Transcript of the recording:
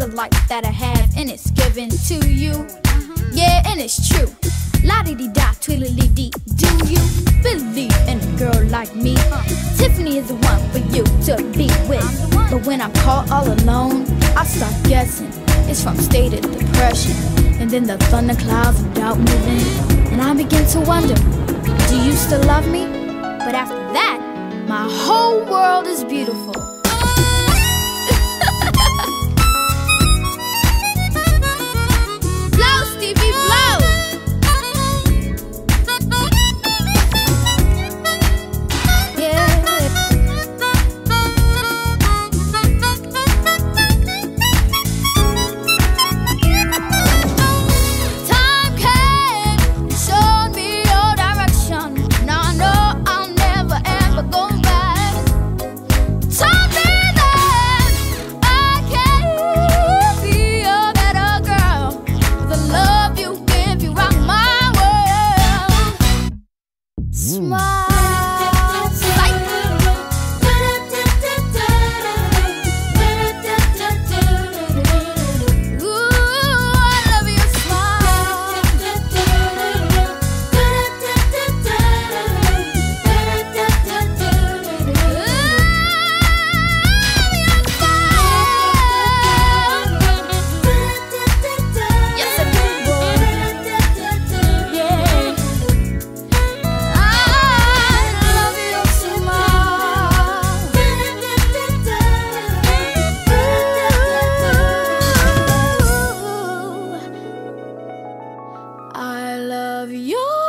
the life that I have, and it's given to you. Yeah, and it's true. La-di-di-da, tweedly-dee. Do you believe in a girl like me? Tiffany is the one for you to be with. But when I'm caught all alone, I start guessing it's from state of depression. And then the thunderclouds of doubt move in, and I begin to wonder, do you still love me? But after that, my whole world is beautiful. I love you.